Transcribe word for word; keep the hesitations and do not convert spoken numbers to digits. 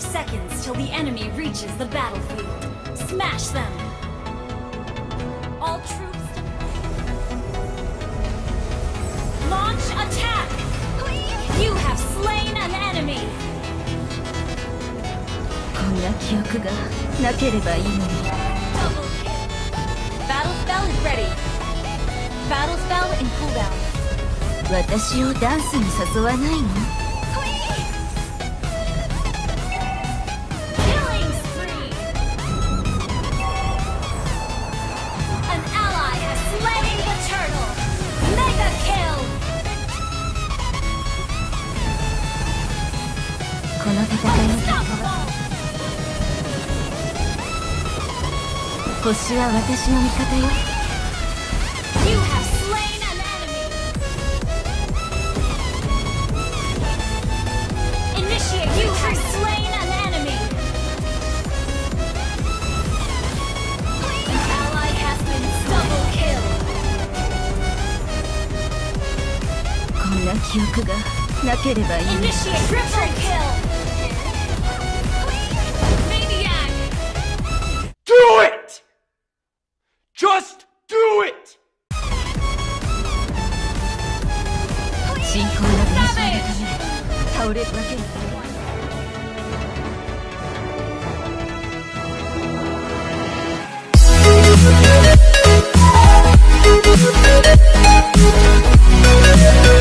Five seconds till the enemy reaches the battlefield. Smash them! All troops... Launch attack! You have slain an enemy! こんな記憶がなければいいのに。 Double kill! Battle spell is ready! Battle spell in cooldown. 私をダンスに誘わないの？ Killing spree! An ally has slain the turtle! Mega kill! この戦いの結果は 星は私の味方よ。 You have slain an enemy! Initiate! You have slain an enemy! An ally has been double killed! こんな記憶がなければいいのに。 Initiate! Triple kill! Maniac! Do it! Just do it! 進行の練習のため倒れるわけにはいかない。